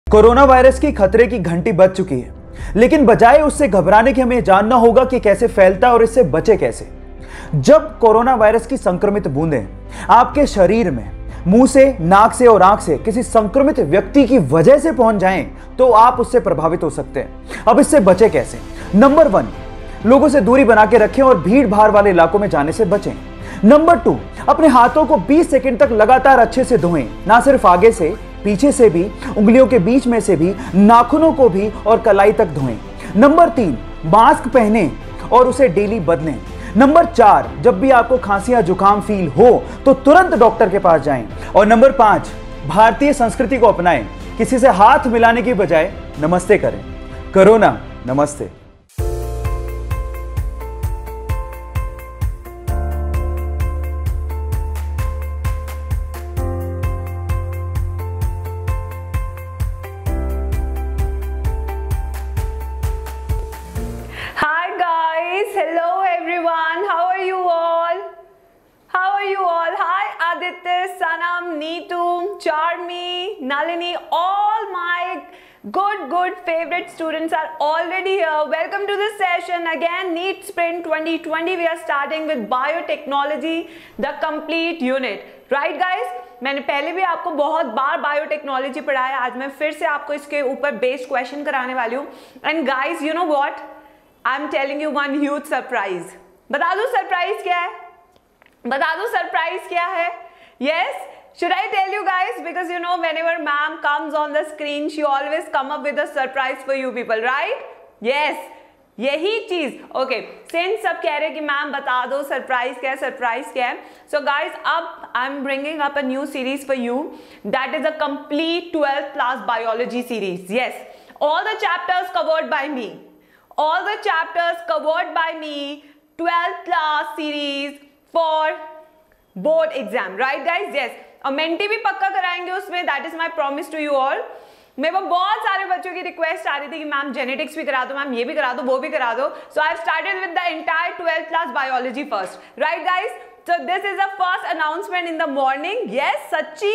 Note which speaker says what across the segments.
Speaker 1: Corona virus की खतरे की घंटी बज चुकी है, लेकिन बजाय उससे घबराने के हमें जानना होगा कि कैसे फैलता है और इससे बचे कैसे। जब कोरोना वायरस की संक्रमित बूंदें आपके शरीर में मुंह से, नाक से और आंख से किसी संक्रमित व्यक्ति की वजह से पहुंच जाएं, तो आप उससे प्रभावित हो सकते हैं। अब इससे बचे कैसे? नंबर 1, लोगों से दूरी बना के रखें और भीड़ भाड़ वाले इलाकों में जाने से बचें। नंबर 2, अपने हाथों को 20 सेकंड तक लगातार अच्छे से धोएं, ना सिर्फ आगे से, पीछे से भी, उंगलियों के बीच में से भी, नाखूनों को भी और कलाई तक धोएं। नंबर 3, मास्क पहनें और उसे डेली बदलें। नंबर 4, जब भी आपको खांसी या जुकाम फील हो तो तुरंत डॉक्टर के पास जाएं। और नंबर 5, भारतीय संस्कृति को अपनाएं, किसी से हाथ मिलाने की बजाय नमस्ते करें। कोरोना नमस्ते।
Speaker 2: Hello everyone, how are you all? How are you all? Hi Aditya, Sanam, Neetu, Charmi, Nalini, all my good favorite students are already here. Welcome to this session again. NEET Sprint 2020. We are starting with biotechnology, the complete unit. Right guys? मैंने पहले भी आपको बहुत बार biotechnology पढ़ाया, आज मैं फिर से आपको इसके ऊपर बेस्ड क्वेश्चन कराने वाली हूँ। And guys you know what, I am telling you one huge surprise. बता दूं सरप्राइज क्या है? बता दूं सरप्राइज क्या है? Yes, should I tell you guys? Because you know whenever ma'am comes on the screen, she always come up with a surprise for you people, right? Yes, यही चीज। ओके, सिंस सब कह रहे हैं कि मैम बता दो सरप्राइज क्या है, सरप्राइज क्या है। सो गाइज, अब I am bringing up a new series for you, that is a complete 12th class biology series. Yes, all the chapters covered by me, all the chapters covered by me, 12th class series for board exam, right guys? Yes, और मेंटी भी पक्का कराएंगे उसमें, that is my promise to you all। मेरे को बहुत सारे बच्चों की रिक्वेस्ट आ रही थी कि मैम जेनेटिक्स भी करा दो, मैम ये भी करा दो, वो भी करा दो। So I have started with the entire 12th class biology first, right guys? So this is the first announcement in the morning. Yes, सच्ची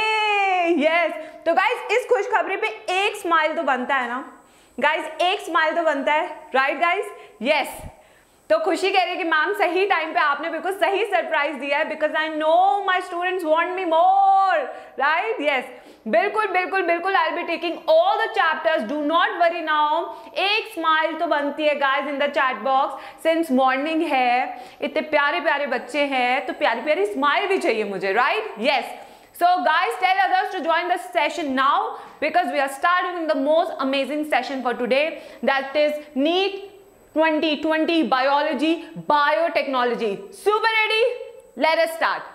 Speaker 2: में, yes। तो गाइज इस खुशखबरी पे एक स्माइल तो बनता है ना गाइज, एक स्माइल तो बनता है, राइट गाइज? यस। तो खुशी कह रही है कि मैम सही टाइम पे आपने बिल्कुल सही सरप्राइज दिया है, because I know my students want me more, right? Yes, बिल्कुल बिल्कुल बिल्कुल। I will be taking all the chapters, do not worry now. एक स्माइल तो बनती है guys in the chat box. Since morning है, इतने प्यारे प्यारे बच्चे हैं, तो प्यारी प्यारी स्माइल भी चाहिए मुझे, right? Yes. So guys, tell others to join the session now because we are starting the most amazing session for today, that is NEET 2020 Biology Biotechnology. Super ready? Let us start.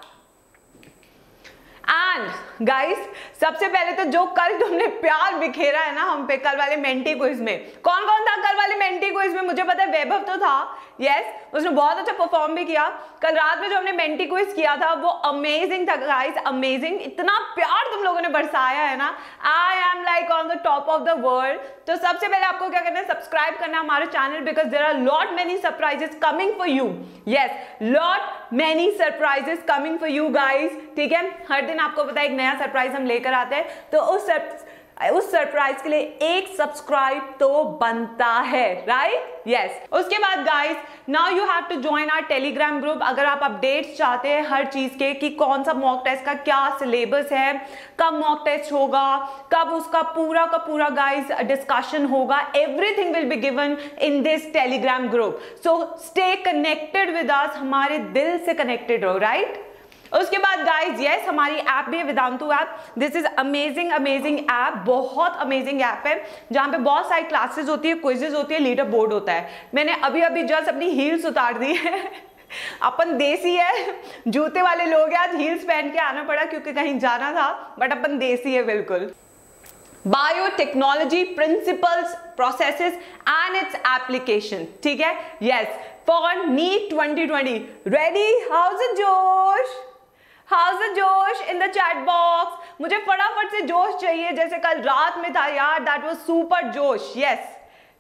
Speaker 2: And guys, सबसे पहले तो जो कल तुमने प्यार बिखेरा है ना हम पे कल वाले मेंटी क्विज में, कौन कौन था कल वाले मेंटी क्विज में? मुझे पता है वैभव तो था, यस, उसने बहुत अच्छा परफॉर्म भी किया। कल रात में जो हमने मेंटी क्विज किया था वो अमेजिंग था गाइस, अमेजिंग। इतना प्यार तुम लोगों ने बरसाया है ना, I am like on the top of the world. तो सबसे पहले आपको क्या करना है, सब्सक्राइब करना है हमारे channel, because there are lot many surprises coming for you. Yes, lot many surprises coming for you guys, ठीक है? हर दिन आपको पता है एक नया सरप्राइज हम लेकर आते हैं, तो उस सरप्राइज के लिए एक सब्सक्राइब तो बनता है, राइट? यस। उसके बाद guys, now you have to join our Telegram group. अगर आप अपडेट्स चाहते हैं हर चीज के कि कौन सा मॉक टेस्ट का क्या सिलेबस है, कब मॉक टेस्ट होगा, कब उसका पूरा का पूरा गाइस डिस्कशन होगा, everything will be given in this Telegram group. So stay connected with us, हमारे दिल से कनेक्टेड रहो, राइट? उसके बाद गाइज, यस, हमारी ऐप भी है, Vedantu app. This is amazing amazing app, बहुत अमेजिंग ऐप है, जहाँ पे बहुत सारी क्लासेस होती है, क्विजेज होती है, लीडर बोर्ड होता है। मैंने अभी अभी जस्ट अपनी हील्स उतार दी है अपन देसी है, जूते वाले लोग हैं, आज हील्स पहन के आना पड़ा क्योंकि कहीं जाना था, बट अपन देसी है बिल्कुल। Biotechnology principles, processes and its application, ठीक है? Yes, for NEET 2020। Ready? How's the josh? How's the josh in the chat box? मुझे फटाफट से जोश चाहिए, जैसे कल रात में था यार, that was super josh. Yes,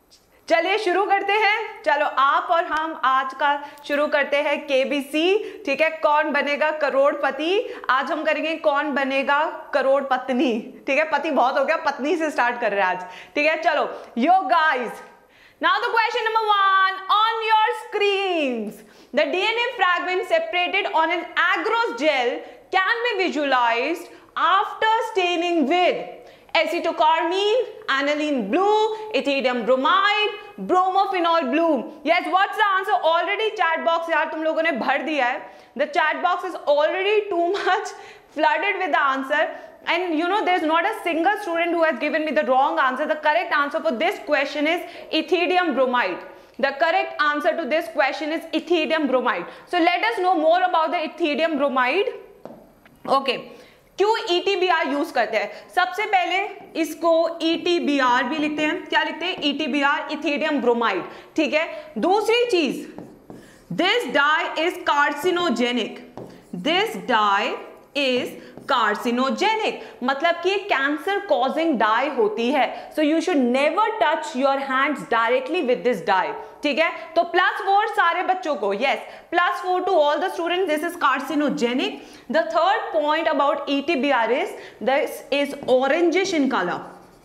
Speaker 2: चलिए शुरू करते हैं। चलो आप और हम आज का शुरू करते हैं केबीसी। ठीक है, कौन बनेगा करोड़पति। आज हम करेंगे कौन बनेगा करोड़पत्नी। ठीक है, पति बहुत हो गया, पत्नी से स्टार्ट कर रहे हैं आज। ठीक है, चलो yo guys, now the question number 1 on your screens. The DNA fragment separated on an agarose gel can be visualized after staining with acetocarmine, aniline blue, ethidium bromide, bromophenol blue. Yes, what's the answer? Already chat box यार तुम लोगों ने भर दिया है. The chat box is already too much flooded with the answer. And you know, there's not a single student who has given me the wrong answer. The correct answer for this question is ethidium bromide. The correct answer to this question is ethidium bromide. So let us know more about the ethidium bromide. Okay. क्यों ETBR use करते हैं? सबसे पहले इसको ETBR भी लिखते हैं। क्या लिखते हैं? ETBR, ethidium bromide। ठीक है, दूसरी चीज, this dye is carcinogenic. This dye is carcinogenic, मतलब कि कैंसर कॉजिंग डाई होती है। So you should never touch your hands directly with this dye. ठीक है, तो +4 सारे बच्चों को, yes, +4 to all the students, this is carcinogenic. The third point about ETBR is this is orangish in colour,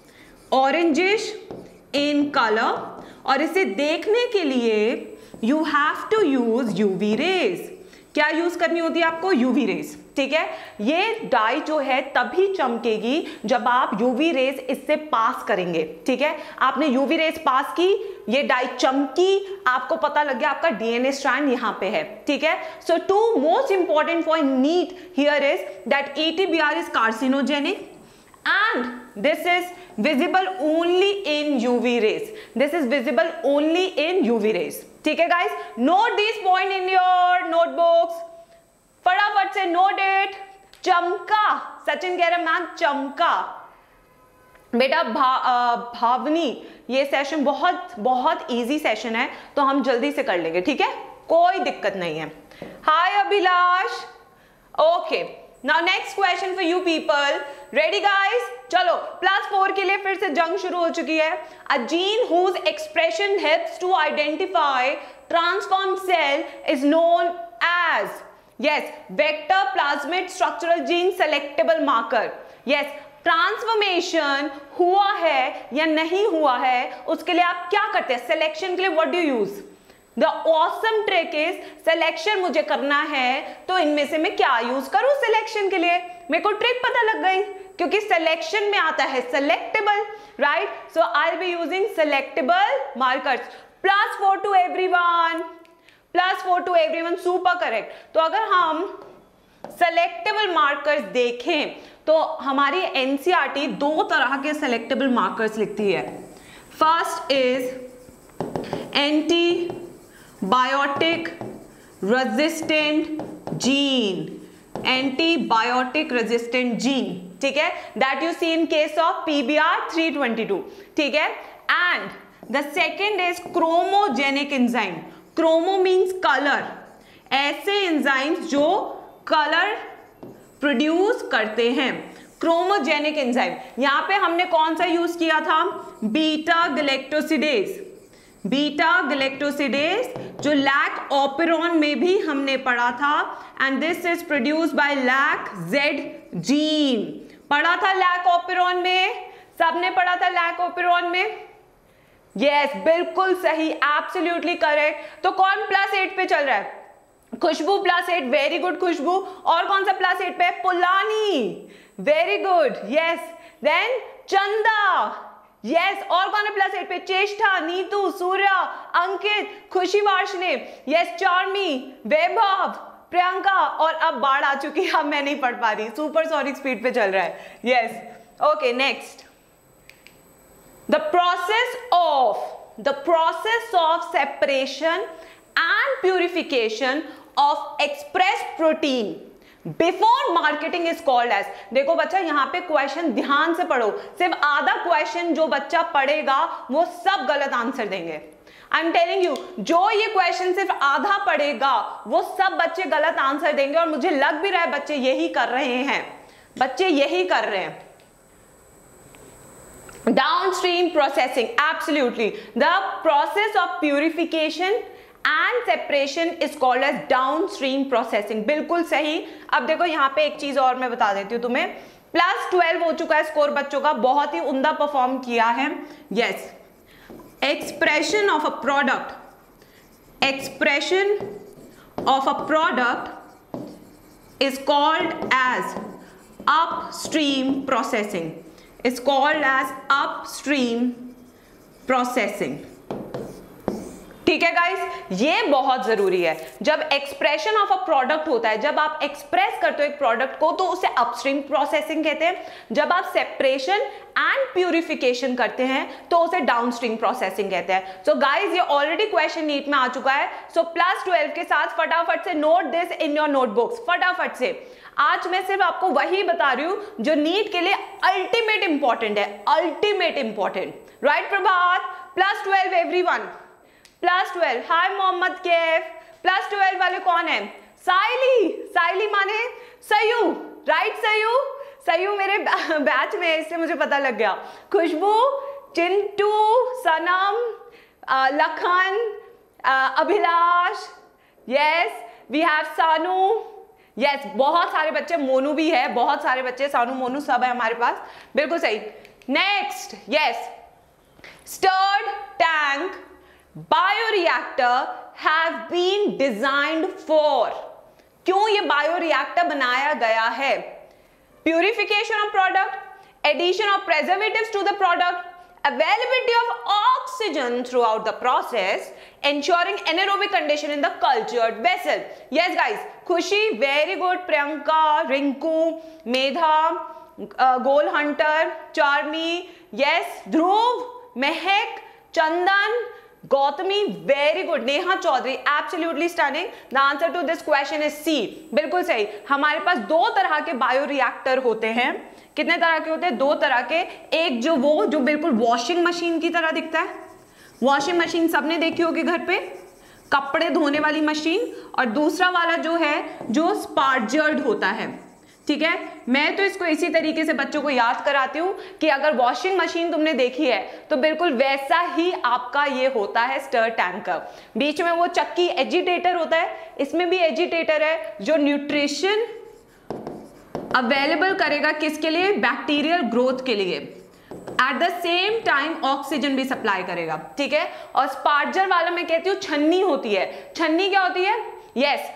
Speaker 2: orangish in colour, और इसे देखने के लिए you have to use UV rays. क्या यूज करनी होती है आपको? UV rays. ठीक है, ये डाई जो है तभी चमकेगी जब आप यूवी रेज इससे पास करेंगे। ठीक है, आपने यूवी रेज पास की, ये डाई चमकी, आपको पता लग गया आपका डीएनए स्ट्रैंड यहां पे है। ठीक है, so to most important for NEET here is that ETBR is carcinogenic and this is visible only in UV rays. This is visible only in UV rays. ठीक है guys, note these point in your notebooks. फटाफट से note it. चमका, सचिन कह रहे ma'am चमका। बेटा भावनी, ये सेशन बहुत इजी सेशन है, तो हम जल्दी से कर लेंगे। ठीक है, कोई दिक्कत नहीं है। Hi Abhilash. Okay, now next question for you people. Ready guys? चलो, +4 के लिए फिर से जंग शुरू हो चुकी है। A gene whose expression helps to identify transform cell is known as, yes, vector plasmid structural gene selectable marker. Yes, transformation हुआ है या नहीं हुआ है, उसके लिए आप क्या करते हैं? सिलेक्शन के लिए what do you use? The awesome trick is, selection मुझे करना है तो इनमें से मैं क्या यूज करूं सिलेक्शन के लिए? मेरे को ट्रिक पता लग गई, क्योंकि सिलेक्शन में आता है selectable, right? So I will be using selectable markers. +4 to everyone, +4 to everyone, super correct. तो अगर हम सेलेक्टेबल मार्कर्स देखें तो हमारी एनसीईआरटी 2 तरह के सेलेक्टेबल मार्कर्स लिखती है। First is antibiotic resistant gene, antibiotic resistant gene. ठीक है, that you see in case of PBR 322। ठीक है, and the second is chromogenic enzyme. Chromo means colour, ऐसे एंजाइम्स जो कलर प्रोड्यूस करते हैं, क्रोमोजेनिक एंजाइम। यहां पे हमने कौन सा यूज किया था? Beta galactosidase. बीटा गैलेक्टोसिडेज जो लैक ऑपेरॉन में भी हमने पढ़ा था, and this is produce by lac Z gene. पढ़ा था लैक ऑपेरॉन में, सबने पढ़ा था लैक ऑपेरॉन में। यस, बिल्कुल सही, एब्सोल्युटली करेक्ट। तो कौन +8 पे चल रहा है? Khushboo +8, very good Khushboo. और कौन सा +8 पे? Pulani, very good, yes. Then Chanda, yes. और कौन है +8 पे? चेष्टा, नीतू, सूर्या, अंकित, खुशी वार्षणे, यस, चार्मी, वैभव, प्रियंका, और अब बाढ़ आ चुकी है, अब मैं नहीं पढ़ पा रही, सुपरसोनिक स्पीड पे चल रहा है। Yes, okay, next. The process of separation and purification of expressed protein before marketing is called as। देखो बच्चा, यहाँ पे क्वेश्चन ध्यान से पढ़ो, सिर्फ आधा क्वेश्चन जो बच्चा पढ़ेगा वो सब गलत आंसर देंगे। आई एम टेलिंग यू, जो ये क्वेश्चन सिर्फ आधा पढ़ेगा वो सब बच्चे गलत आंसर देंगे, और मुझे लग भी रहा है बच्चे यही कर रहे हैं, बच्चे यही कर रहे हैं। Downstream processing, absolutely. The process of purification and separation is called as downstream processing. बिल्कुल सही. अब देखो यहाँ पे एक चीज और मैं बता देती हूँ तुम्हें. +12 हो चुका है स्कोर बच्चों का, बहुत ही उम्दा परफॉर्म किया है. Yes. Expression of a product. Expression of a product is called as upstream processing. Is called as upstream processing. ठीक है गाइस, ये बहुत जरूरी है. जब एक्सप्रेशन ऑफ अ प्रोडक्ट होता है, जब आप एक्सप्रेस करते हो एक प्रोडक्ट को, तो उसे अपस्ट्रीम प्रोसेसिंग कहते हैं. जब आप सेपरेशन एंड प्यूरिफिकेशन करते हैं तो उसे डाउनस्ट्रीम प्रोसेसिंग कहते हैं. सो गाइस, ये ऑलरेडी क्वेश्चन नीट में आ चुका है. सो +12 के साथ फटाफट से note this in your notebooks. फटाफट से. आज मैं सिर्फ आपको वही बता रही हूं जो नीट के लिए अल्टीमेट इंपॉर्टेंट है. Ultimate important. Right Prabhat? +12 everyone. +12. Hi Mohammad Kaif. +12 वाले कौन है? साइली. साइली माने सयू. राइट सयू. सयू मेरे बैच में है, इससे मुझे पता लग गया. Khushboo, Chintu, Sanam, Lakhan, Abhilash. Yes, we have Sanu. Yes, बहुत सारे बच्चे. मोनू भी है, बहुत सारे बच्चे. सानू, मोनू सब है हमारे पास. बिल्कुल सही. Next. Yes, stirred tank bioreactor have been designed for. क्यों ये बायोरिएक्टर बनाया गया है? Purification of product, addition of preservatives to the product, availability of oxygen throughout the process, ensuring anaerobic condition in the cultured vessel. Yes guys, Khushi, very good. Priyanka, Rinku, Medha, Goal Hunter, Charmi, yes, Dhruv, Mehak, Chandan, Gautami, very good. Neha Chaudhary, absolutely stunning. The answer to this question is C. बिल्कुल सही. हमारे पास दो तरह के bioreactor होते हैं. कितने तरह के होते हैं? दो तरह के. एक जो बिल्कुल वॉशिंग मशीन की तरह दिखता है. वॉशिंग मशीन सबने देखी होगी घर पे, कपड़े धोने वाली मशीन. और दूसरा वाला जो है जो स्पार्जर्ड होता है. ठीक है, मैं तो इसको इसी तरीके से बच्चों को याद कराती हूँ कि अगर वॉशिंग मशीन तुमने देखी है तो बिल्कुल वैसा ही आपका ये होता है स्टर टैंकर. बीच में वो चक्की एजिटेटर होता है, इसमें भी एजिटेटर है जो न्यूट्रिशन अवेलेबल करेगा. किसके लिए? बैक्टीरियल ग्रोथ के लिए. At the same time oxygen भी सप्लाई करेगा. ठीक है. और स्पार्जर वाला मैं कहती हूँ छन्नी होती है. छन्नी क्या होती है? यस,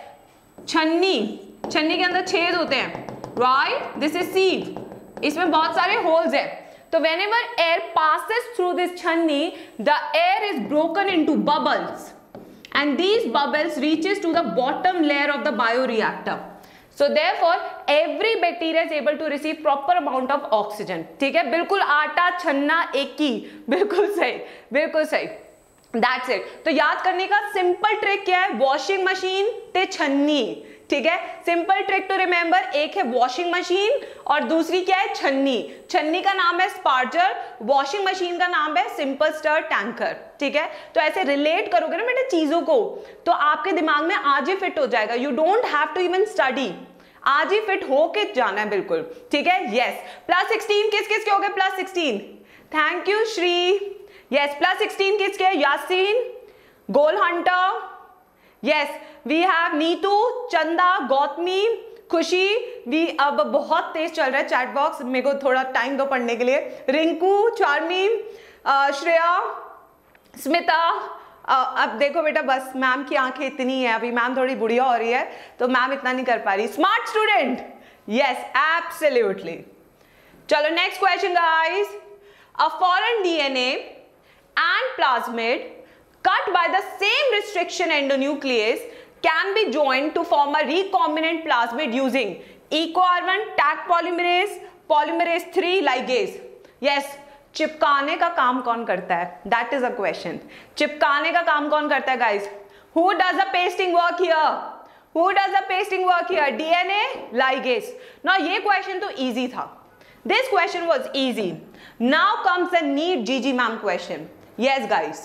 Speaker 2: छन्नी के अंदर छेद होते हैं. Right, this is sieve. इसमें बहुत सारे होल्स है. तो whenever air passes through this छन्नी, the air is broken into bubbles and these bubbles reaches to the bottom layer of the bioreactor. So therefore every bacteria is able to receive proper amount of oxygen. ठीक है, बिल्कुल आटा छन्ना एक ही. बिल्कुल सही, बिल्कुल सही. That's it. तो याद करने का सिंपल ट्रिक क्या है? वॉशिंग मशीन ते छन्नी. ठीक है, सिंपल ट्रिक टू रिमेंबर. एक है वॉशिंग मशीन और दूसरी क्या है? छन्नी. छन्नी का नाम है स्पार्जर, वॉशिंग मशीन का नाम है सिंपल स्टर टैंकर. ठीक है, तो ऐसे रिलेट करोगे ना बेटा चीजों को, तो आपके दिमाग में आज ही फिट हो जाएगा. You don't have to even study, आज ही फिट होके जाना है. बिल्कुल ठीक है. यस, +16 किस किस के हो गए? +16. Thank you Shri. यस, +16 किसके? Yasin, goal hunter. Yes, we have Neetu, Chanda, Gautami, खुशी. वी अब बहुत तेज चल रहा है चैट बॉक्स, मेरे को थोड़ा टाइम दो पढ़ने के लिए. रिंकू, चार्मी, श्रेया, स्मिता. अब देखो बेटा, बस मैम की आंखें इतनी है, अभी मैम थोड़ी बुढ़िया हो रही है तो मैम इतना नहीं कर पा रही. Smart student. Yes, absolutely. चलो next question guys. A foreign DNA and plasmid cut by the same restriction endonuclease can be joined to form a recombinant plasmid using EcoR1, Taq polymerase, polymerase 3 ligase. Yes, चिपकाने का काम कौन करता है? That is a question. चिपकाने का काम कौन करता है guys? Who does the pasting work here? Who does the pasting work here? DNA ligase. Now ये question तो easy था. This question was easy. Now comes the NEET GG ma'am question. Yes guys,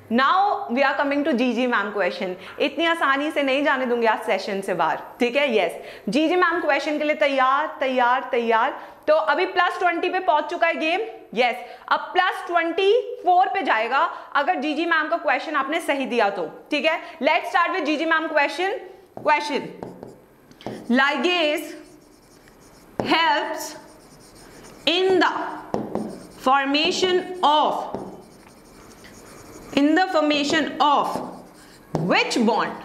Speaker 2: now we are coming to GG ma'am question. इतनी आसानी से नहीं जाने दूंगी आज सेशन से बाहर, ठीक है. यस, जीजी मैम क्वेश्चन के लिए तैयार तैयार तैयार. तो अभी +20 पे पहुंच चुका है गेम. यस, अब +24 पे जाएगा अगर जीजी मैम का क्वेश्चन आपने सही दिया तो, ठीक है. Let's start with GG ma'am question. Ligase helps in the formation of which bond?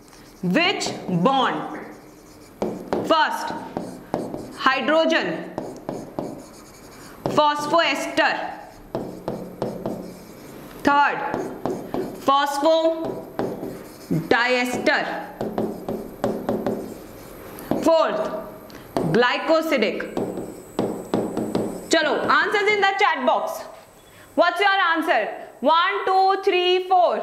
Speaker 2: First, hydrogen, phosphoester. Third, phosphodiester. Fourth, glycosidic. चलो, answers in the chat box. What's your answer? 1 2 3 4.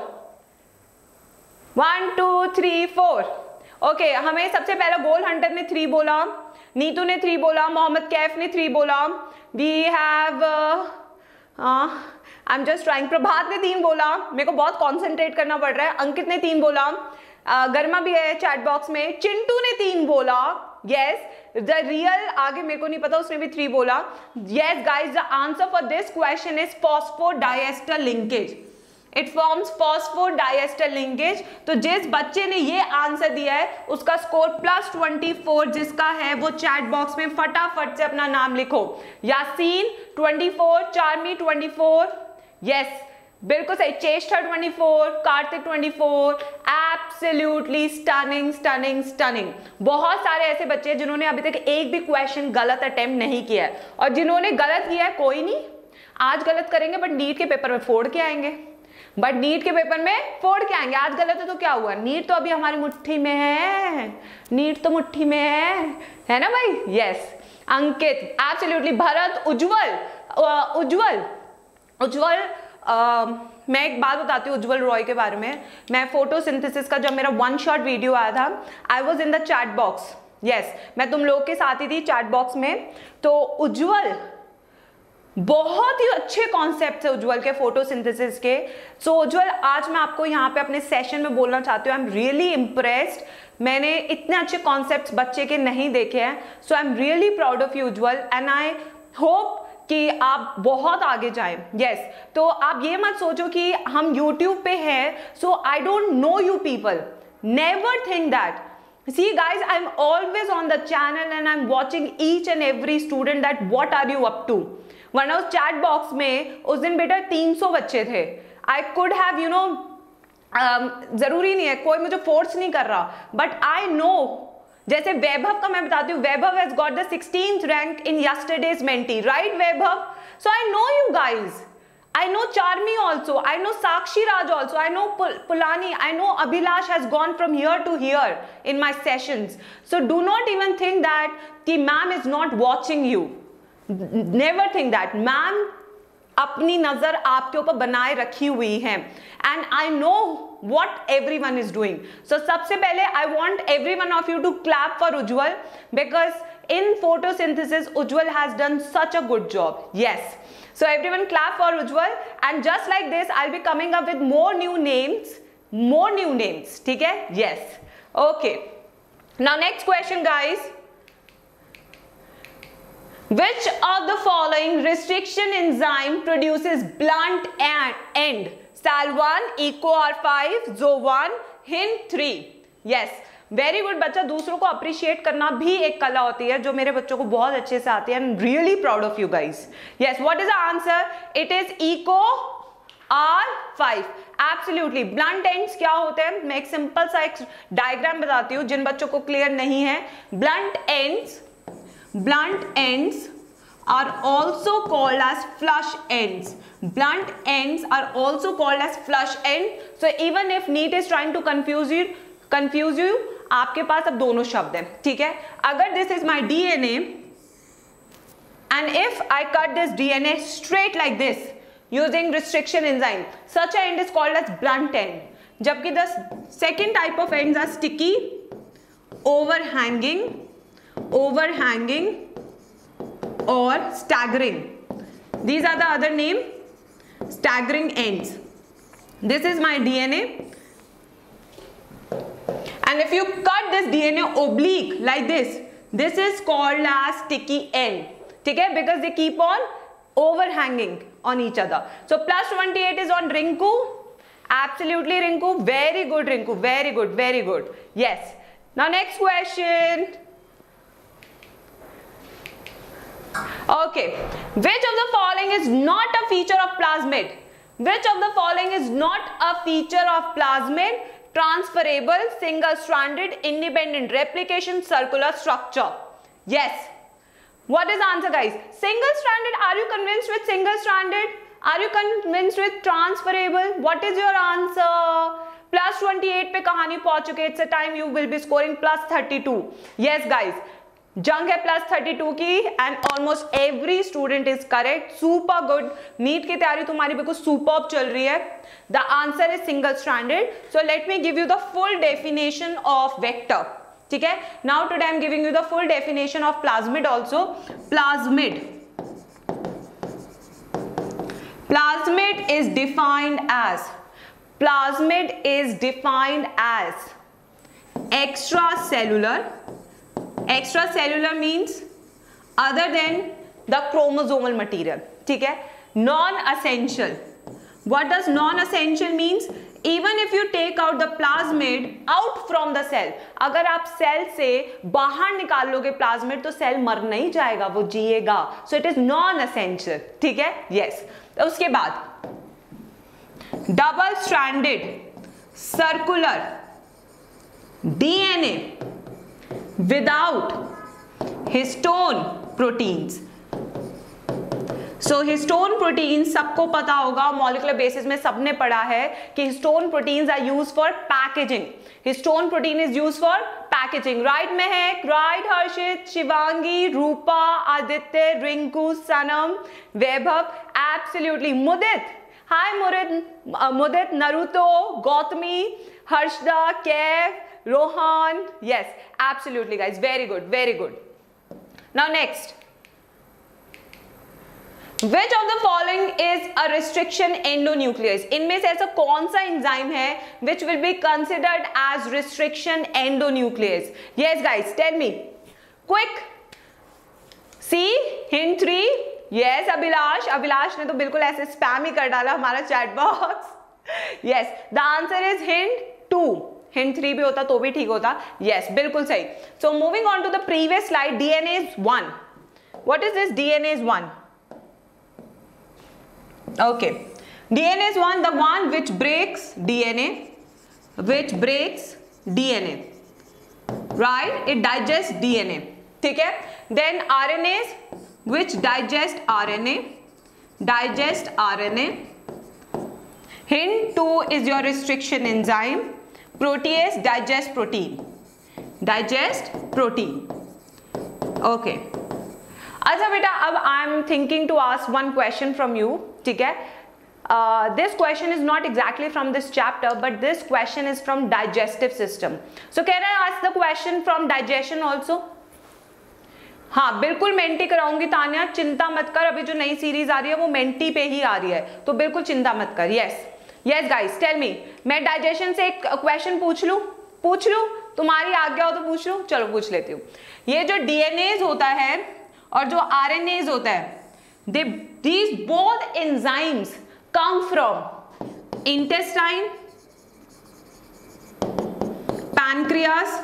Speaker 2: 1 2 3 4. Okay, हमें सबसे पहला गोल हंटर ने 3 बोला, नीतू ने 3 बोला, मोहम्मद कैफ ने 3 बोला. We have I am just trying. Prabhat ने 3 बोला, मेरे को बहुत कॉन्सेंट्रेट करना पड़ रहा है. अंकित ने 3 बोला. गर्मा भी है चैट बॉक्स में. चिंटू ने 3 बोला. यस, द रियल आगे मेरे को नहीं पता, उसने भी 3 बोला. Yes guys, the answer for this question is phosphodiester linkage. It forms phosphodiester linkage. तो जिस बच्चे ने ये आंसर दिया है उसका स्कोर +24 जिसका है वो चैट बॉक्स में फटाफट से अपना नाम लिखो. यासीन 24, चार्मी 24. यस, बिल्कुल सही. Cheshta 24, Kartik 24. Absolutely stunning stunning stunning. बहुत सारे ऐसे बच्चे हैं जिन्होंने अभी तक एक भी क्वेश्चन गलत अटेम्प्ट नहीं किया है, और जिन्होंने गलत किया है कोई नहीं, आज गलत करेंगे बट नीट के पेपर में फोड़ के आएंगे. आज गलत है तो क्या हुआ? नीट तो अभी हमारी मुट्ठी में है. नीट तो मुट्ठी में है ना भाई. Yes, Ankit absolutely. भरत, उज्जवल मैं एक बात बताती हूँ उज्जवल रॉय के बारे में. मैं फोटोसिंथेसिस का जब मेरा 1 शॉट वीडियो आया था, I was in the chat box. Yes, मैं तुम लोग के साथ ही थी चैट बॉक्स में. तो उज्जवल, बहुत ही अच्छे कॉन्सेप्ट है उज्जवल के फोटोसिंथेसिस के. सो उज्जवल, आज मैं आपको यहाँ पे अपने सेशन में बोलना चाहती हूँ, आई एम रियली इम्प्रेस्ड. मैंने इतने अच्छे कॉन्सेप्ट्स बच्चे के नहीं देखे हैं. So I am really proud of you Ujjwal, and I hope कि आप बहुत आगे जाएं. यस, तो आप ये मत सोचो कि हम YouTube पे हैं, so I don't know you people. Never think that. See guys, I'm always on the channel and I'm watching each and every student that what are you up to. वरना उस चैट बॉक्स में उस दिन बेटा 300 बच्चे थे. I could have जरूरी नहीं है, कोई मुझे फोर्स नहीं कर रहा, बट आई नो. जैसे वैभव का मैं बताती हूँ, Vaibhav has got the 16th rank in yesterday's Menti, right Vaibhav? So I know you guys. I know Charmi also, I know Sakshi Raj also, I know Pulani, I know Abhilash has gone from here to here in my sessions. So do not even think that the ma'am is not watching you. Never think that. Ma'am अपनी नजर आपके ऊपर बनाए रखी हुई है, and I know what everyone is doing. So सबसे पहले I want every one of you to clap for Ujjwal, because in photosynthesis Ujjwal has done such a good job. Yes. So everyone clap for Ujjwal, and just like this I'll be coming up with more new names. ठीक है? Yes. Okay. Now next question guys. Which of the following restriction enzyme produces blunt end? SAL1, EcoR5, ZO1, HIN3. Yes. Very good बच्चा. दूसरों को appreciate करना भी एक कला होती है जो मेरे बच्चों को बहुत अच्छे से आती है. I am really proud of you guys. Yes, what is the answer? It is EcoR5. Absolutely. Blunt ends क्या होते हैं? मैं एक सिंपल सा एक डायग्राम बताती हूँ जिन बच्चों को क्लियर नहीं है. Blunt ends are also called as flush ends. Blunt ends are also called as flush end. So even if NEET is trying to confuse you, आपके पास अब दोनों शब्द हैं. ठीक है? अगर this is my DNA and if I cut this DNA straight like this using restriction enzyme, such an end is called as blunt end. जबकि the second type of ends are sticky, overhanging or staggering. These are the other name, staggering ends. This is my DNA, and if you cut this DNA oblique like this is called as sticky end. ठीक है, because they keep on overhanging on each other. So plus 28 is on Rinku. Absolutely Rinku, very good Rinku, very good, very good. Yes. Now next question. Okay, which of the following is not a feature of plasmid? Which of the following is not a feature of plasmid? Transferable, single-stranded, independent replication, circular structure. Yes. What is the answer, guys? Single-stranded. Are you convinced with single-stranded? Are you convinced with transferable? What is your answer? Plus 28 पे कहानी पहुंच चुके. It's a time you will be scoring plus 32. Yes, guys. जंग है plus 32 की and almost every student is correct. Super good. NEET की तैयारी तुम्हारी बिल्कुल superb चल रही है. The answer is single-stranded. So let me give you the full definition of vector. ठीक है. Now today I am giving you the full definition of plasmid also. Plasmid is defined as extracellular means other than the chromosomal material. ठीक है. Non-essential. What does non-essential means? Even if you take out the plasmid out from the cell, अगर आप cell से बाहर निकाल लोगे plasmid तो cell मर नहीं जाएगा, वो जिएगा. So it is non-essential. ठीक है. Yes. उसके बाद double stranded circular DNA without histone proteins. So histone proteins सबको पता होगा, मॉलिक्यूलर बेसिस में सबने पढ़ा है कि histone proteins are used for packaging. Histone protein is used for packaging. Right Mahak, right Harshit, Shivangi, Rupa, Aditya, Rinku, Sanam, Vaibhav, absolutely. Mudit, hi Mudit, नरुतो, Gautami, Harshada, Kaif, Rohan. Yes, absolutely guys, very good, very good. Now next. Which of the following is a restriction endonuclease? इनमें से ऐसा कौन सा enzyme है which will be considered as restriction endonuclease? Yes guys, tell me. Quick. See, hint 3. Yes, Abhilash ने तो बिल्कुल ऐसे स्पैम ही कर डाला हमारा chat box. Yes, the answer is hint 2. Hint 3 भी होता तो भी ठीक होता. Yes, बिल्कुल सही. So moving on to the previous slide, DNA is 1. What is this? DNA is 1. Okay, DNA is the one which breaks DNA, right? It digests DNA. ठीक है. Then RNAs which digest RNA. Hint 2 is your restriction enzyme. Protease digest protein. Okay. अच्छा बेटा, अब I am thinking to ask one question from you. ठीक है. This question is not exactly from this chapter, but this question is from digestive system. So can I ask the question from digestion also? हाँ, बिल्कुल mentee कराऊंगी Tanya, चिंता मत कर. अभी जो नई सीरीज आ रही है वो मेंटी पे ही आ रही है, तो बिल्कुल चिंता मत कर. Yes guys, tell me. मैं डाइजेशन से एक क्वेश्चन पूछ लूं? तुम्हारी आज्ञा हो तो पूछ लूं? चलो पूछ लेती हूँ. ये जो डीएनएज होता है और जो आरएनएज होता है, these both enzymes come from intestine, pancreas,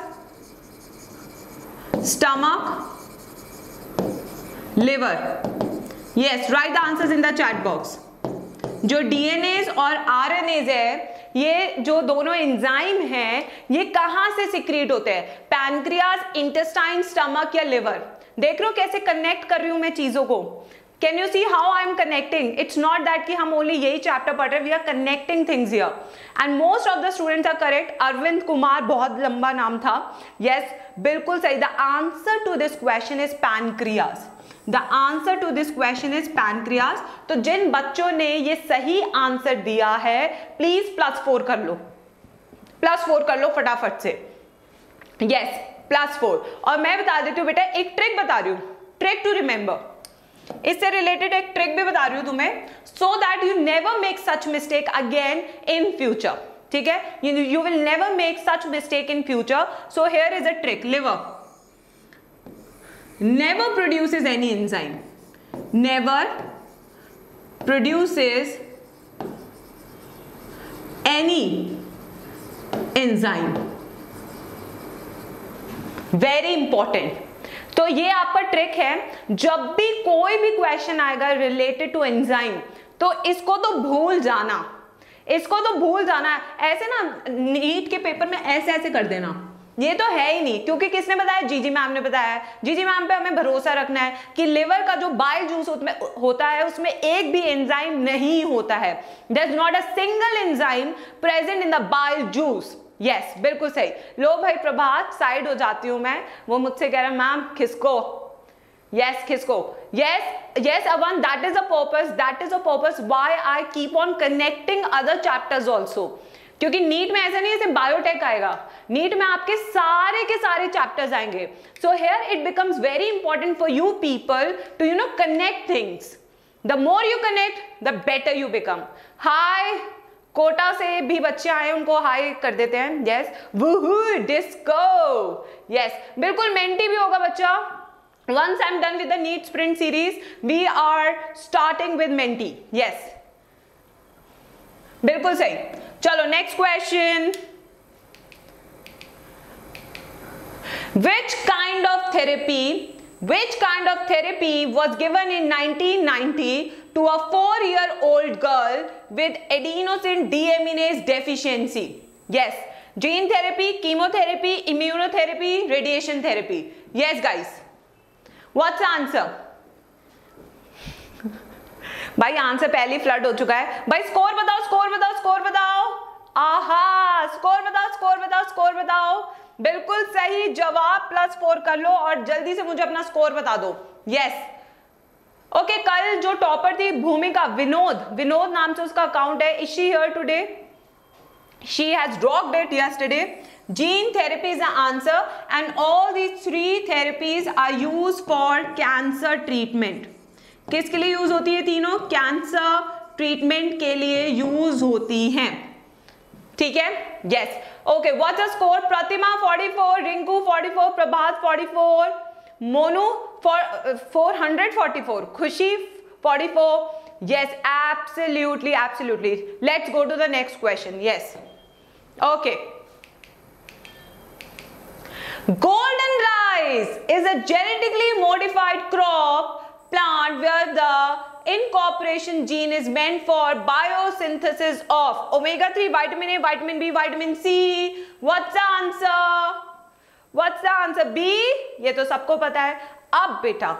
Speaker 2: stomach, liver. Yes, write the answers in the chat box. जो डीएनएज और आरएनएज है, ये जो दोनों एंजाइम हैं, ये कहां से सिक्रीट होते हैं? पैनक्रियाज, इंटेस्टाइन, स्टमक या लिवर. देख रहे हो कैसे कनेक्ट कर रही हूं मैं चीजों को? Can you see how I am connecting? It's not that कि हम ओनली यही चैप्टर पढ़ रहे हैं, we are connecting things here and most of the students are correct. Arvind Kumar, बहुत लंबा नाम था. यस, बिल्कुल सही. The answer to this question is pancreas. The answer to this question is pancreas. तो जिन बच्चों ने ये सही आंसर दिया है, प्लीज +4 कर लो. +4 कर लो फटाफट से. यस, +4. और मैं बता देती हूँ बेटा, एक ट्रिक बता रही हूँ, ट्रिक टू रिमेंबर. इससे रिलेटेड एक ट्रिक भी बता रही हूं तुम्हें, so that you never make such mistake again in future, ठीक है, you will never make such mistake in future. So here is a trick. Liver never produces any enzyme, never produces any enzyme. Very important. तो ये आपका trick है. जब भी कोई भी क्वेश्चन आएगा रिलेटेड टू एंजाइम, तो इसको तो भूल जाना, इसको तो भूल जाना. ऐसे ना नीट के पेपर में ऐसे ऐसे कर देना, ये तो है ही नहीं, क्योंकि किसने बताया? जीजी मैम ने बताया. जीजी मैम पे हमें भरोसा रखना है कि लिवर का जो बाइल जूस होता है उसमें एक भी एंजाइम नहीं होता है. There is not a single enzyme present in the bile juice. Yes, बिल्कुल सही. लो भाई प्रभात, साइड हो जाती हूं मैं. वो मुझसे कह रहा है मैम खिसको. यस, खिसको. Yes yes Avan, that is a purpose why I keep on connecting other chapters also. क्योंकि नीट में ऐसा नहीं है सिर्फ बायोटेक आएगा, नीट में आपके सारे के सारे चैप्टर्स आएंगे. So here it becomes very important for you people to connect things. The more you connect the better you become. Hi, Kota से भी बच्चे आए, उनको हाई कर देते हैं. Yes, woohoo disco. यस, बिल्कुल मेंटी भी होगा बच्चा. Once I'm done with the NEET sprint series, we are starting with Menti. Yes, बिल्कुल सही. चलो next question. Which kind of therapy was given in 1990 to a 4-year-old girl with adenosine deaminase deficiency? Yes, gene therapy, chemotherapy, immunotherapy, radiation therapy. Yes guys, what's the answer? भाई answer पहले ही flood हो चुका है. भाई score बताओ, score बताओ, score बताओ. आहा, स्कोर बताओ, स्कोर बताओ, स्कोर बताओ. बिल्कुल सही जवाब, +4 कर लो और जल्दी से मुझे अपना स्कोर बता दो. Yes, okay. कल जो टॉपर थी भूमिका, विनोद नाम से उसका अकाउंट है. Is she here today? She has dropped it yesterday. Gene therapy is the answer and all these 3 therapies are used for cancer treatment. किसके लिए यूज होती है तीनों? कैंसर ट्रीटमेंट के लिए यूज होती हैं. ठीक है. Yes, okay. What's the score? Pratima 44, Rinku 44, Prabhat 44, Monu 444, Khushi 44. Yes, absolutely absolutely. Let's go to the next question. Yes, okay. Golden rice is a genetically modified crop plant where the incorporation gene is meant for biosynthesis of omega-3, vitamin A, vitamin B, vitamin C. What's the answer? What's the answer? B. ये तो सबको पता है. अब बेटा,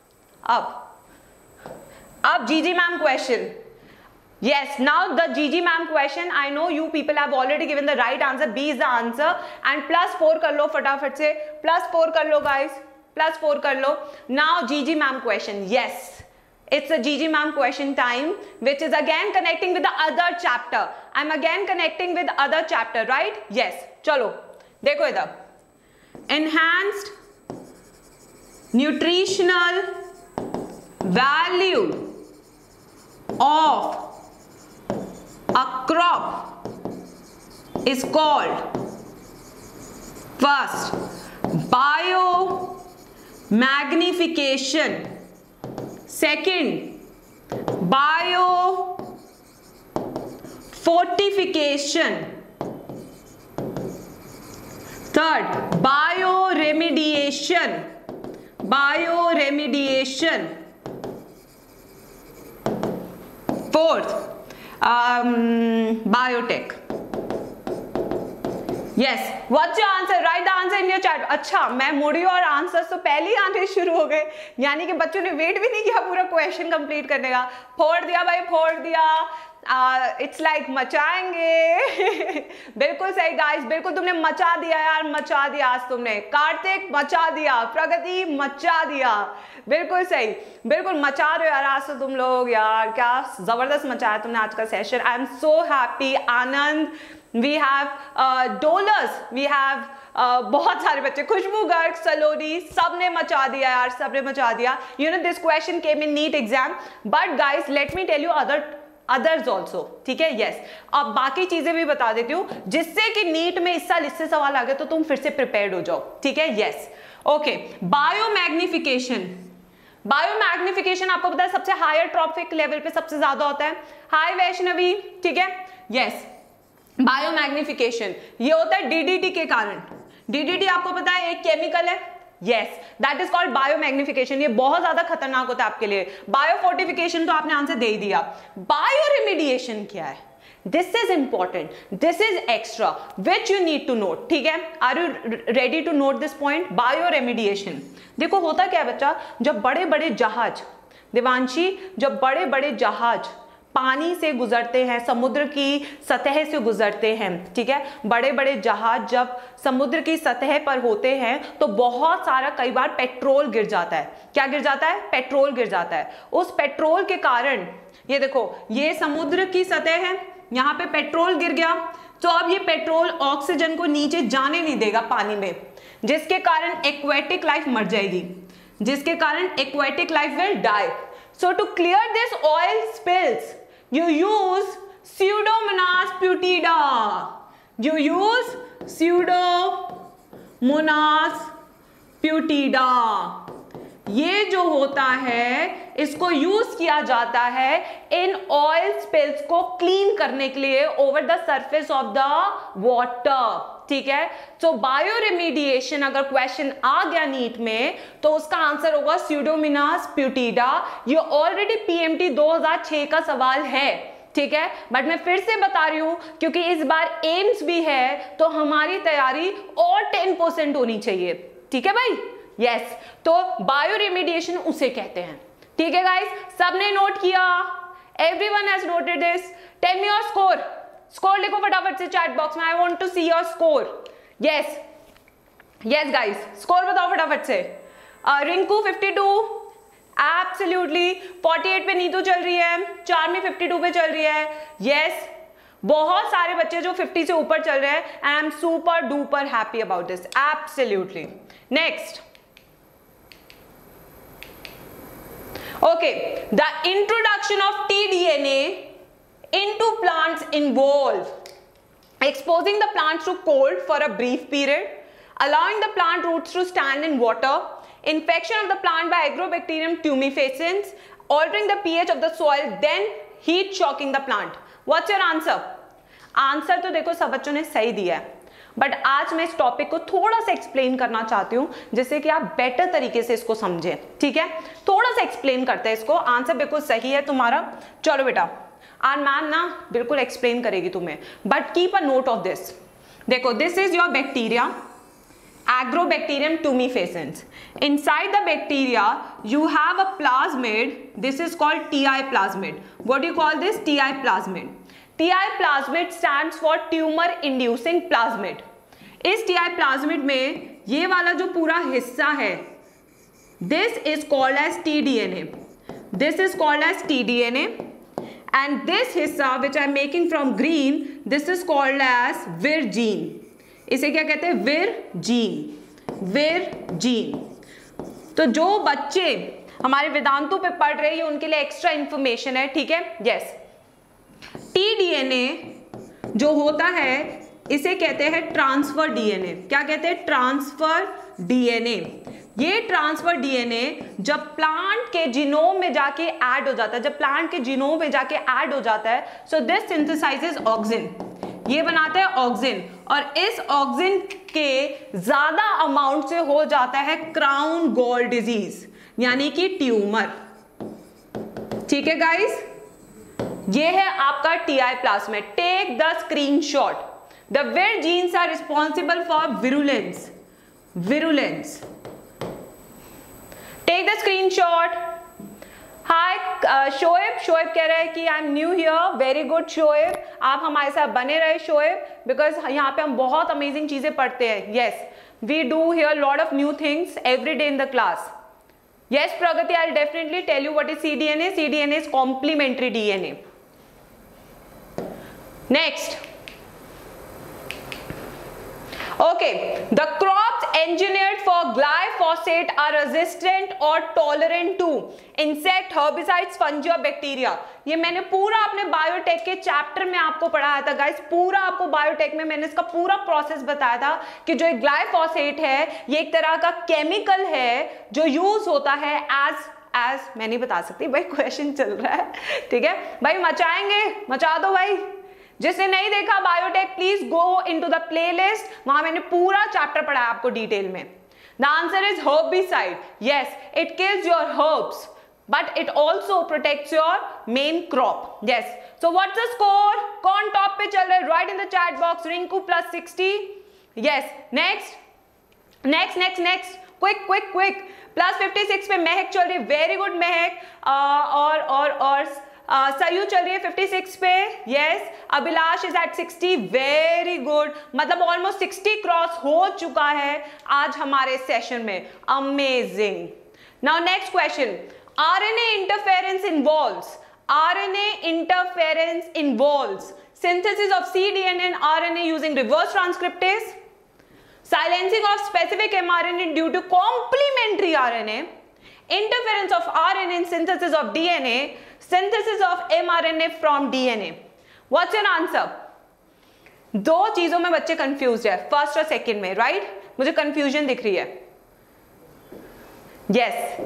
Speaker 2: अब GG ma'am question. Yes, now the GG ma'am question. I know you people have already given the right answer. B is the answer. And +4 कर लो फटाफट से. +4 कर लो guys. +4 कर लो. Now GG ma'am question. Yes, it's a GG ma'am question time, which is again connecting with the other chapter. I'm again connecting with other chapter, right? Yes. चलो देखो इधर. Enhanced nutritional value of a crop is called first biomagnification, second biofortification, third bioremediation, fourth biotech. Yes, what's your answer? Write the answer in your chat. अच्छा, मैं मुड़ी और answers तो पहले ही आने शुरू हो गए, यानी कि बच्चों ने वेट भी नहीं किया पूरा क्वेश्चन कंप्लीट करने का. फोड़ दिया भाई, फोड़ दिया. इट्स लाइक मचाएंगे। बिल्कुल सही गाइस, बिल्कुल तुमने मचा दिया यार, मचा दिया आज तुमने। कार्तिक मचा दिया, प्रगति मचा दिया, बिल्कुल सही, बिल्कुल मचा रहे हो यार आज तो तुम लोग यार, क्या जबरदस्त मचाया तुमने आज का session. I am so happy. Anand, we have dollars, we have बहुत सारे बच्चे, खुशबू गर्ग, सलोनी, सबने मचा दिया यार, सबने मचा दिया। You know this question came in NEET exam, but guys let me tell you others also, ठीक है। यस, अब बाकी चीजें भी बता देती हूँ जिससे कि नीट में इस साल इससे सवाल आ गए तो तुम फिर से प्रिपेयर्ड हो जाओ, ठीक है। Yes, okay. बायोमैग्निफिकेशन, बायोमैग्निफिकेशन आपको पता है सबसे हायर ट्रॉपिक लेवल पे सबसे ज्यादा होता है। हाय वैष्णवी, ठीक है। यस, बायोमैग्निफिकेशन ये होता है डीडीटी के कारण। डीडीटी आपको पता है एक केमिकल है, yes, that is called biomagnification. ये बहुत ज्यादा खतरनाक होता है आपके लिए। बायोफोर्टिफिकेशन तो आपने आंसर दे ही दिया। बायोरेमिडिएशन क्या है? This is important, this is extra which you need to note, ठीक है। Are you ready to note this point? Bioremediation देखो होता क्या है बच्चा, जब बड़े बड़े जहाज, देवांशी, जब बड़े बड़े जहाज पानी से गुजरते हैं, समुद्र की सतह से गुजरते हैं, ठीक है, बड़े बड़े जहाज जब समुद्र की सतह पर होते हैं तो बहुत सारा कई बार पेट्रोल गिर जाता है। क्या गिर जाता है? पेट्रोल गिर जाता है। उस पेट्रोल के कारण, ये देखो ये समुद्र की सतह है, यहाँ पे पेट्रोल गिर गया, तो अब ये पेट्रोल ऑक्सीजन को नीचे जाने नहीं देगा पानी में, जिसके कारण एक्वेटिक लाइफ मर जाएगी, जिसके कारण aquatic life will die. So to clear this oil spills, you use Pseudomonas putida. You use Pseudomonas putida. ये जो होता है इसको यूज किया जाता है इन ऑयल स्पिल्स को क्लीन करने के लिए over the surface of the water, ठीक है। तो बायोरेमिडिएशन अगर क्वेश्चन आ गया नीट में तो उसका आंसर होगा स्यूडोमोनास प्यूटिडा। ये ऑलरेडी पीएमटी 2006 का सवाल है, ठीक है, बट मैं फिर से बता रही हूं क्योंकि इस बार एम्स भी है तो हमारी तैयारी और 10% होनी चाहिए, ठीक है भाई। यस, तो बायोरेमिडिएशन उसे कहते हैं, ठीक है गाइस। सबने नोट किया? Everyone has noted this? Tell me your score. Score लिखो फटाफट से चैट बॉक्स में, I want to see your score. Yes yes guys, score बताओ फटाफट से। रिंकू 52, एब्सोल्युटली। 48 पे नीतू चल रही है, चार्मी 52 पे चल रही है। यस, बहुत सारे बच्चे जो 50 से ऊपर चल रहे हैं। I am super duper happy about this, absolutely. Next, okay, the introduction of tDNA into plants involve exposing the plants to cold for a brief period, allowing the plant roots to stand in water, infection of the plant by Agrobacterium tumefaciens, altering the pH of the soil, then heat shocking the plant. What's your answer? Answer तो देखो सब बच्चों ने सही दिया है, but आज मैं इस टॉपिक को थोड़ा सा एक्सप्लेन करना चाहती हूं जिससे कि आप बेटर तरीके से इसको समझें, ठीक है। थोड़ा सा एक्सप्लेन करते हैं इसको। आंसर बिल्कुल सही है तुम्हारा। चलो बेटा, आज मैम ना बिल्कुल एक्सप्लेन करेगी तुम्हें, but keep a note of this. देखो, this is your bacteria, Agrobacterium tumefaciens. Inside the bacteria you have a plasmid, this is called TI plasmid. What do you call this? TI plasmid. TI plasmid stands for tumor inducing plasmid. इस TI plasmid में ये वाला जो पूरा हिस्सा है, this is called as tDNA. This is called as tDNA. And this हिस्सा which I am making from green, this is called as Vir gene. इसे क्या कहते हैं? विर जीन, विर जीन। तो जो बच्चे हमारे वेदांतों पे पढ़ रहे हैं उनके लिए एक्स्ट्रा इंफॉर्मेशन है, ठीक है। यस, टीडीएनए जो होता है इसे कहते हैं ट्रांसफर डीएनए। क्या कहते हैं? Transfer DNA. ये ट्रांसफर डीएनए जब प्लांट के जीनोम में जाके ऐड हो जाता है, जब प्लांट के जीनोम में जाके ऐड हो जाता है, सो दिस सिंथेसाइजेस ऑक्सिन, ये बनाता है ऑक्सिन, और इस ऑक्सिन के ज्यादा अमाउंट से हो जाता है क्राउन गॉल डिजीज, यानी कि ट्यूमर, ठीक है गाइस। ये है आपका Ti plasmid. Take the screenshot. The vir genes are responsible for virulence, virulence. Take the screenshot. Hi Shoaib, Shoaib कह रहे हैं कि I am new here, very good Shoaib, आप हमारे साथ बने रहे शोएब, बिकॉज यहाँ पे हम बहुत अमेजिंग चीजें पढ़ते हैं. Yes, we do here lot of new things every day in the class. Yes, Pragati, I'll definitely tell you what is cDNA. cDNA is complementary DNA. Next. Okay, the crops engineered for glyphosate are resistant or tolerant to insect, herbicides, fungi और bacteria. ये मैंने पूरा अपने biotech के chapter में आपको पढ़ाया था गाइस. पूरा आपको बायोटेक में मैंने इसका पूरा प्रोसेस बताया था कि जो ग्लाइफोसेट है ये एक तरह का केमिकल है जो यूज होता है एज मैं नहीं बता सकती भाई, क्वेश्चन चल रहा है. ठीक है भाई, मचाएंगे, मचा दो भाई. जिसने नहीं देखा biotech, please go into the playlist, वहां मैंने पूरा चैप्टर पढ़ाया आपको डिटेल में. The answer is herbicide. Yes, it kills your herbs, but it also protects your main crop. Yes. So what's the score? कौन टॉप पे चल रहे? Write in the chat box. Rinku plus 60. Yes. Next. Quick. Plus 56 पे महक चल रही है. Very good महक. और सयू चल रही है 56 पे. Yes, Abhilash is at 60. Very good, मतलब ऑलमोस्ट 60 क्रॉस हो चुका है आज हमारे सेशन में. Amazing. Now next question. RNA interference involves synthesis of cDNA and RNA using reverse transcriptase, silencing of specific mRNA due to complementary RNA, interference of RNA in synthesis of DNA, synthesis of mRNA from DNA. What's your answer? दो चीजों में बच्चे confuse है, first और second में, right? मुझे confusion दिख रही है. यस,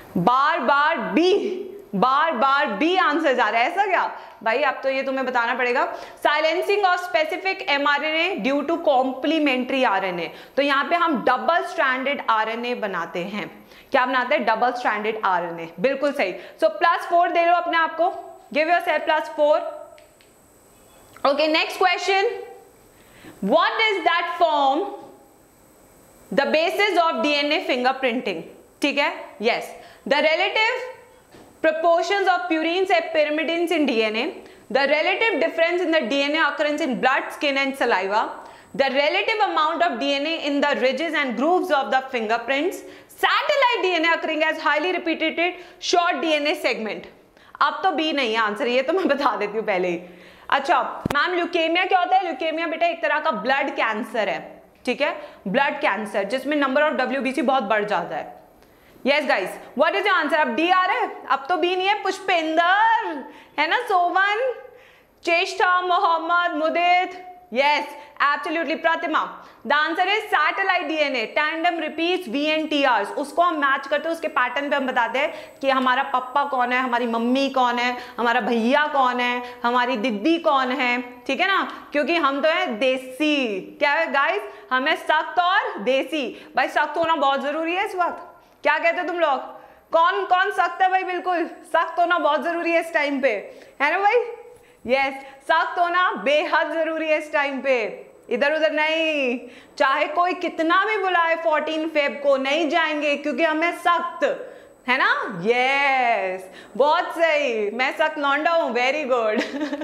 Speaker 2: बार बी आंसर जा रहा है. ऐसा क्या भाई? अब तो ये तुम्हें बताना पड़ेगा. Silencing of specific mRNA due to complementary RNA. तो यहाँ पे हम डबल स्ट्रैंडेड RNA बनाते हैं. क्या बनाते हैं? Double stranded RNA. बिल्कुल सही. सो +4 दे लो अपने आप को. Give yourself +4. Okay, next question. What is that form the basis of DNA fingerprinting? ठीक है. Yes, the relative proportions of purines and pyrimidines in DNA, the relative difference in the DNA occurrence in blood, skin and saliva, the relative amount of DNA in the ridges and grooves of the fingerprints, satellite DNA occurring as highly repeated short DNA segment. अब तो B नहीं है answer, ये तो मैं बता देती हूँ पहले ही. अच्छा मैम, ल्यूकेमिया क्या होता है? ल्यूकेमिया बेटा एक तरह का ब्लड कैंसर है. ठीक है, ब्लड कैंसर जिसमें नंबर ऑफ WBC बहुत बढ़ जाता है. Yes guys, what is your answer? अब डी आ रहा है. अब तो बी नहीं है. पुष्पेंदर है ना, Sovan, Cheshta, Mohammad, Mudit. Yes, absolutely. Pratima, the answer is satellite DNA. Tandem repeats VNTRs. उसको हम मैच करते हैं, उसके पैटर्न पे हम बताते हैं कि हमारा पप्पा कौन है, हमारी मम्मी कौन है, हमारा भैया कौन है, हमारी दीदी कौन है. ठीक है ना, क्योंकि हम तो है देसी. क्या है गाइस? हमें सख्त और देसी. भाई सख्त होना बहुत जरूरी है इस वक्त. क्या कहते हो तुम लोग? कौन सख्त है भाई? बिल्कुल सख्त होना बहुत जरूरी है इस टाइम पे, है ना भाई? यस, सख्त होना बेहद जरूरी है इस टाइम पे. इधर उधर नहीं, चाहे कोई कितना भी बुलाए 14 फेब को, नहीं जाएंगे क्योंकि हमें सख्त है ना. यस, बहुत सही. मैं सख्त लौंडा हूं. Very good.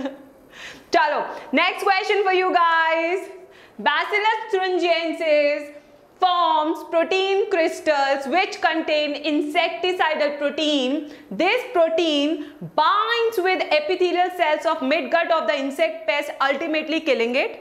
Speaker 2: चलो next question for you guys. Bacillus thuringiensis forms protein crystals which contain insecticidal protein. This protein binds with epithelial cells of midgut of the insect pest, ultimately killing it.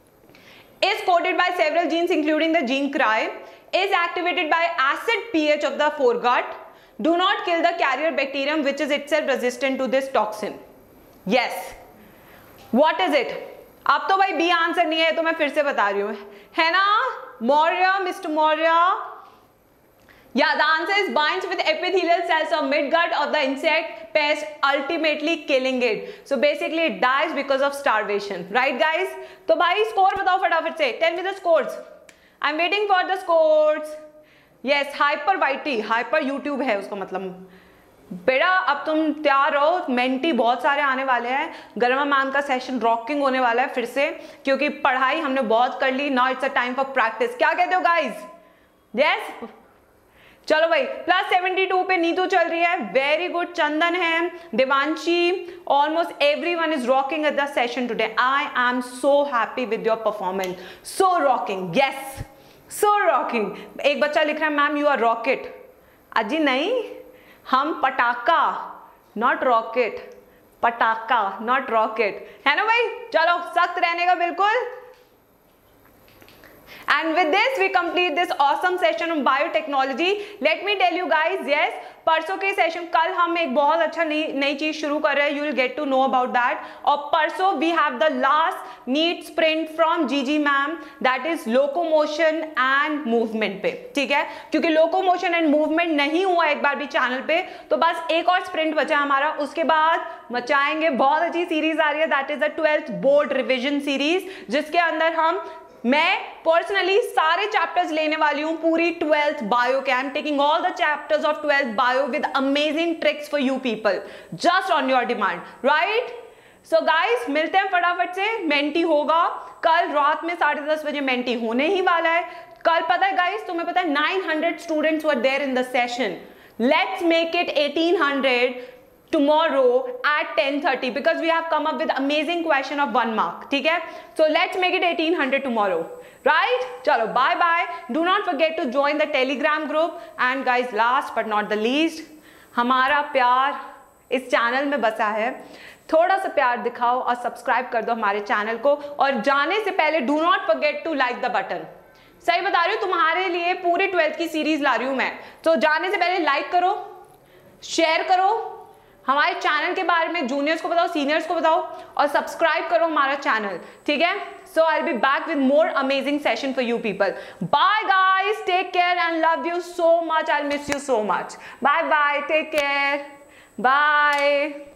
Speaker 2: Is coded by several genes including the gene cry. Is activated by acid pH of the foregut. Do not kill the carrier bacterium which is itself resistant to this toxin. Yes. What is it? अब तो भाई B answer नहीं है, तो मैं फिर से बता रही हूँ, है ना Maurya, mister Maurya? Yeah, the answer is binds with epithelial cells of midgut of the insect pest, ultimately killing it. So basically it dies because of starvation, right guys? तो भाई स्कोर बताओ फटाफट से. Tell me the scores. I'm waiting for the scores. Yes, hyper YT, hyper YouTube है उसका मतलब. बेटा अब तुम तैयार रहो, मेंटी बहुत सारे आने वाले हैं. गरिमा मैम का सेशन रॉकिंग होने वाला है फिर से, क्योंकि पढ़ाई हमने बहुत कर ली. Now it's a time for practice. क्या कहते हो गाइज? यस, चलो भाई, +72 पे नीतू चल रही है, वेरी गुड। चंदन है, Devanshi, almost everyone is rocking at the session today. I am so happy with your performance, so rocking, yes so rocking. एक बच्चा लिख रहा है मैम यू आर रॉकेट। अजी नहीं, हम पटाखा नॉट रॉकेट, पटाखा नॉट रॉकेट, है ना भाई। चलो सख्त रहने का बिल्कुल। And with this we complete this awesome session on biotechnology. Let me tell you guys, yes, परसों के सेशन, कल हम एक बहुत अच्छा नई चीज शुरू कर रहे हैं, you will get to know about that. और परसों we have the last NEET sprint from GG ma'am, that is locomotion and movement पे, ठीक है। क्योंकि locomotion and movement नहीं हुआ एक बार भी चैनल पे, तो बस एक और स्प्रिंट बचा हमारा, उसके बाद मचाएंगे। बहुत अच्छी सीरीज आ रही है, that is the 12th board revision series, जिसके अंदर मैं पर्सनली सारे चैप्टर्स लेने वाली हूं, पूरी 12th बायो के। I am taking all the chapters of 12th bio with amazing tricks for you people, just on your demand, right. So guys, मिलते हैं फटाफट से। मेंटी होगा कल रात में 10:30 बजे, मेंटी होने ही वाला है कल। पता है गाइस, तुम्हें पता है 900 students were there in the session. Let's make it 1800 tomorrow at 10:30 because we have come up with amazing question of 1 mark, ठीक है। So let's make it 1800 tomorrow, right? चलो bye bye. Do not forget to join the Telegram group. And guys, last but not the least, हमारा प्यार इस channel में बसा है, थोड़ा सा प्यार दिखाओ और सब्सक्राइब कर दो हमारे चैनल को। और जाने से पहले do not forget to like the button. सही बता रही हूँ, तुम्हारे लिए पूरे 12th की सीरीज ला रही हूँ मैं, तो जाने से पहले लाइक करो, शेयर करो, हमारे चैनल के बारे में जूनियर्स को बताओ, सीनियर्स को बताओ, और सब्सक्राइब करो हमारा चैनल, ठीक है। So I will be back with more amazing session for you people. Bye guys, take care and love you so much, I miss you so much. Bye bye, take care, bye.